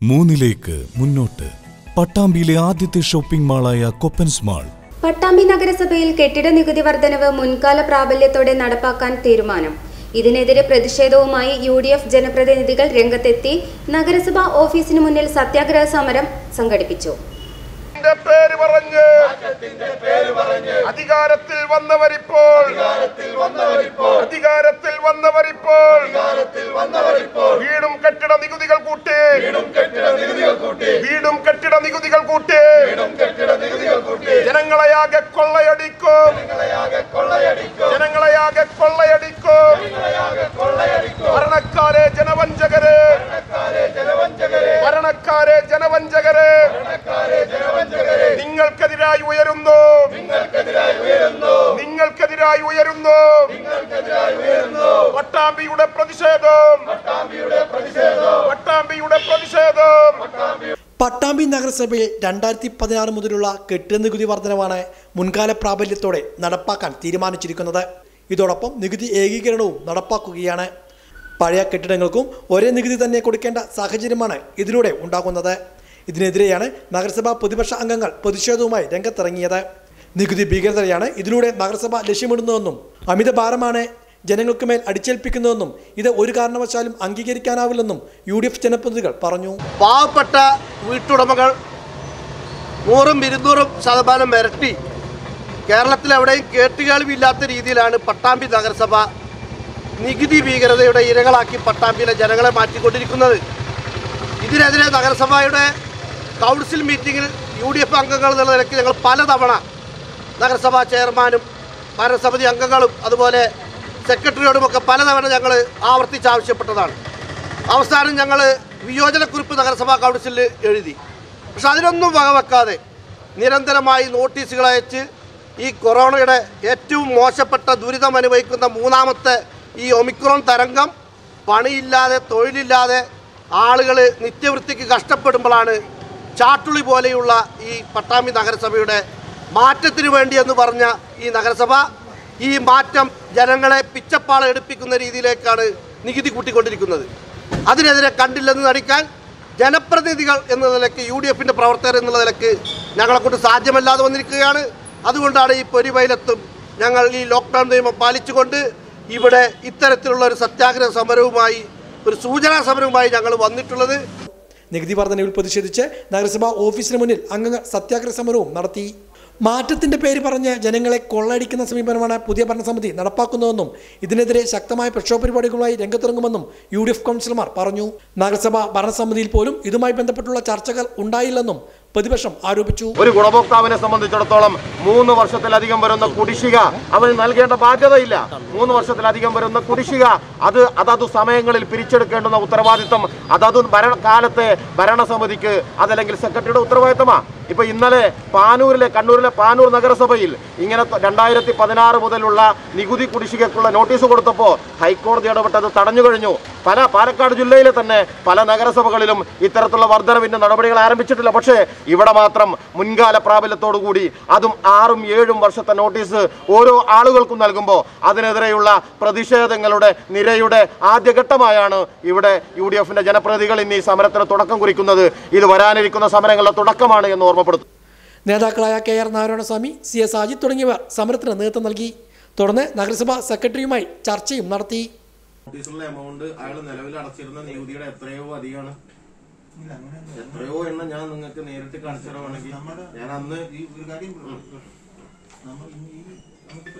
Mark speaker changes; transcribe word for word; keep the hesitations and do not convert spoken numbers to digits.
Speaker 1: മൂന്നിലേക്ക് മുന്നോട്ട്. പട്ടാമ്പിയിലെ ആദ്യത്തെ ഷോപ്പിംഗ് മാളായ കൊപ്പൻസ് മാൾ.
Speaker 2: പട്ടാമ്പി നഗരസഭയിൽ കെട്ടിട നികുതി വർധനവ് മുൻകാല പ്രാബല്യത്തോടെ നടപ്പാക്കാൻ തീരുമാനം. ഇതിനെതിരെ പ്രതിഷേധവുമായി യു ഡി എഫ് ജനപ്രതിനിധികൾ രംഗത്തെത്തി നഗരസഭാ ഓഫീസിന് മുന്നിൽ സത്യാഗ്രഹ സമരം സംഘടിപ്പിച്ചു.
Speaker 3: അധികാരത്തിൽ വന്നവരിപ്പോൾ അധികാരത്തിൽ വന്നവരിപ്പോൾ വീടും കെട്ടിട നികുതികൾ കൂട്ടി വീടും കെട്ടിട നികുതികൾ കൂട്ടി ജനങ്ങളെയാകെ കൊള്ളയടിക്കും ജനങ്ങളെയാകെ കൊള്ളയടിക്കും ഭരണക്കാരെ ജനവഞ്ചകരെ ഭരണക്കാരെ ജനവഞ്ചകരെ നിങ്ങൾക്കെതിരായി ഉയരുന്നു നിങ്ങൾക്കെതിരായി ഉയരുന്നു പട്ടാമ്പിയുടെ പ്രതിഷേധം പട്ടാമ്പിയുടെ പ്രതിഷേധം
Speaker 4: പട്ടാമ്പി നഗരസഭയിൽ രണ്ടായിരത്തി പതിനാറ് മുതലുള്ള കെട്ടിട നികുതി വർധനവാണ് മുൻകാല പ്രാബല്യത്തോടെ നടപ്പാക്കാൻ തീരുമാനിച്ചിരിക്കുന്നത്. ഇതോടൊപ്പം നികുതി ഏകീകരണവും നടപ്പാക്കുകയാണ്. പഴയ കെട്ടിടങ്ങൾക്കും ഒരേ നികുതി തന്നെ കൊടുക്കേണ്ട സാഹചര്യമാണ് ഇതിലൂടെ ഉണ്ടാകുന്നത്. ഇതിനെതിരെയാണ് നഗരസഭാ പ്രതിപക്ഷ അംഗങ്ങൾ പ്രതിഷേധവുമായി രംഗത്തിറങ്ങിയത്. നികുതി ഭീകരതയാണ് ഇതിലൂടെ നഗരസഭ ലക്ഷ്യമിടുന്നതെന്നും അമിത ഭാരമാണ് ജനങ്ങൾക്ക് മേൽ അടിച്ചേൽപ്പിക്കുന്നതെന്നും ഇത് ഒരു കാരണവശാലും അംഗീകരിക്കാനാവില്ലെന്നും യു ഡി എഫ് ജനപ്രതിനിധികൾ പറഞ്ഞു.
Speaker 5: പാവപ്പെട്ട വീട്ടുടമകൾ നൂറും ഇരുന്നൂറും ശതമാനം ഇരട്ടി കേരളത്തിൽ എവിടെയും കേട്ടുകേൾവിയില്ലാത്ത രീതിയിലാണ് പട്ടാമ്പി നഗരസഭ നികുതി ഭീകരതയുടെ ഇരകളാക്കി പട്ടാമ്പിയിലെ ജനങ്ങളെ മാറ്റിക്കൊണ്ടിരിക്കുന്നത്. ഇതിനെതിരെ നഗരസഭയുടെ കൗൺസിൽ മീറ്റിങ്ങിൽ യു ഡി എഫ് അംഗങ്ങൾ എന്നുള്ള നിലയ്ക്ക് ഞങ്ങൾ പലതവണ നഗരസഭാ ചെയർമാനും ഭരണസമിതി അംഗങ്ങളും അതുപോലെ സെക്രട്ടറിയോടുമൊക്കെ പലതവണ ഞങ്ങൾ ആവർത്തിച്ച് ആവശ്യപ്പെട്ടതാണ്. അവസാനം ഞങ്ങൾ വിയോജനക്കുറിപ്പ് നഗരസഭാ കൗൺസിലിൽ എഴുതി. പക്ഷെ അതിനൊന്നും വകവെക്കാതെ നിരന്തരമായി നോട്ടീസുകൾ അയച്ച് ഈ കൊറോണയുടെ ഏറ്റവും മോശപ്പെട്ട ദുരിതം അനുഭവിക്കുന്ന മൂന്നാമത്തെ ഈ ഒമിക്രോൺ തരംഗം പണിയില്ലാതെ തൊഴിലില്ലാതെ ആളുകൾ നിത്യവൃത്തിക്ക് കഷ്ടപ്പെടുമ്പോഴാണ് ചാട്ടുളി പോലെയുള്ള ഈ പട്ടാമ്പി നഗരസഭയുടെ മാറ്റത്തിന് വേണ്ടി എന്ന് പറഞ്ഞ ഈ നഗരസഭ ഈ മാറ്റം ജനങ്ങളെ പിച്ചപ്പാള എടുപ്പിക്കുന്ന രീതിയിലേക്കാണ് നികുതി കൂട്ടിക്കൊണ്ടിരിക്കുന്നത്. അതിനെതിരെ കണ്ടില്ലെന്ന് നടിക്കാൻ ജനപ്രതിനിധികൾ എന്ന നിലയ്ക്ക് യു ഡി എഫിൻ്റെ പ്രവർത്തകർ എന്നുള്ള നിലയ്ക്ക് ഞങ്ങളെക്കൊണ്ട് സാധ്യമല്ലാതെ വന്നിരിക്കുകയാണ്. അതുകൊണ്ടാണ് ഈ പൊരിവയിലെത്തും ഞങ്ങൾ ഈ ലോക്ക്ഡൗൺ നിയമം പാലിച്ചുകൊണ്ട് ഇവിടെ ഇത്തരത്തിലുള്ള ഒരു സത്യാഗ്രഹ സമരവുമായി ഒരു സൂചനാ സമരവുമായി ഞങ്ങൾ വന്നിട്ടുള്ളത്.
Speaker 4: നികുതി വർധനയിൽ പ്രതിഷേധിച്ച് നഗരസഭാ ഓഫീസിന് മുന്നിൽ അംഗങ്ങൾ സത്യാഗ്രഹ സമരവും നടത്തി. മാറ്റത്തിന്റെ പേര് പറഞ്ഞ് ജനങ്ങളെ കൊള്ളയടിക്കുന്ന സമീപനമാണ് പുതിയ ഭരണസമിതി നടപ്പാക്കുന്നതെന്നും ഇതിനെതിരെ ശക്തമായ പ്രക്ഷോഭ പരിപാടികളുമായി രംഗത്തിറങ്ങുമെന്നും യു ഡി എഫ് കൗൺസിലർമാർ പറഞ്ഞു. നഗരസഭാ ഭരണസമിതിയിൽ പോലും ഇതുമായി ബന്ധപ്പെട്ടുള്ള ചർച്ചകൾ ഉണ്ടായില്ലെന്നും പ്രതിപക്ഷം ആരോപിച്ചു.
Speaker 3: ഒരു ഗുണഭോക്താവിനെ സംബന്ധിച്ചിടത്തോളം മൂന്ന് വർഷത്തിലധികം വരുന്ന കുടിശ്ശിക അവന് നൽകേണ്ട ബാധ്യതയില്ല. മൂന്ന് വർഷത്തിലധികം വരുന്ന കുടിശ്ശിക അത് അതത് സമയങ്ങളിൽ പിരിച്ചെടുക്കേണ്ടുന്ന ഉത്തരവാദിത്വം അതത് ഭരണകാലത്തെ ഭരണസമിതിക്ക് അതല്ലെങ്കിൽ സെക്രട്ടറിയുടെ ഉത്തരവാദിത്തമാണ്. ഇപ്പൊ ഇന്നലെ പാനൂരിലെ കണ്ണൂരിലെ പാനൂർ നഗരസഭയിൽ ഇങ്ങനെ രണ്ടായിരത്തി പതിനാറ് മുതലുള്ള നികുതി കുടിശ്ശികക്കുള്ള നോട്ടീസ് കൊടുത്തപ്പോൾ ഹൈക്കോടതി ഇടപെട്ടത് തടഞ്ഞു കഴിഞ്ഞു. പല പാലക്കാട് ജില്ലയിലെ തന്നെ പല നഗരസഭകളിലും ഇത്തരത്തിലുള്ള വർധനവിന്റെ നടപടികൾ ആരംഭിച്ചിട്ടില്ല. പക്ഷേ ഇവിടെ മാത്രം മുൻകാല പ്രാബല്യത്തോടു കൂടി അതും ആറും ഏഴും വർഷത്തെ നോട്ടീസ് ഓരോ ആളുകൾക്കും നൽകുമ്പോൾ അതിനെതിരെയുള്ള പ്രതിഷേധങ്ങളുടെ നിരയുടെ ആദ്യഘട്ടമായാണ് ഇവിടെ യു ഡി എഫിന്റെ ജനപ്രതിനിധികൾ ഇന്ന് ഈ സമരത്തിന് തുടക്കം കുറിക്കുന്നത്. ഇത് വരാനിരിക്കുന്ന സമരങ്ങളുടെ തുടക്കമാണ് എന്ന് ഓർമ്മപ്പെടുത്തും.
Speaker 4: നേതാക്കളായ K R Narayanaswamy, C S Ajith തുടങ്ങിയവർ സമരത്തിന് നേതൃത്വം നൽകി. തുടർന്ന് നഗരസഭാ സെക്രട്ടറിയുമായി ചർച്ചയും നടത്തി.
Speaker 6: നോട്ടീസിലുള്ള എമൗണ്ട് അയാൾ നിലവിൽ അടച്ചിരുന്ന നികുതിയുടെ എത്രയോ അധികമാണ്. എത്രയോ എണ്ണം ഞാൻ നിങ്ങൾക്ക് നേരിട്ട് കാണിച്ചു തരുവാണെങ്കിൽ ഞാൻ അന്ന്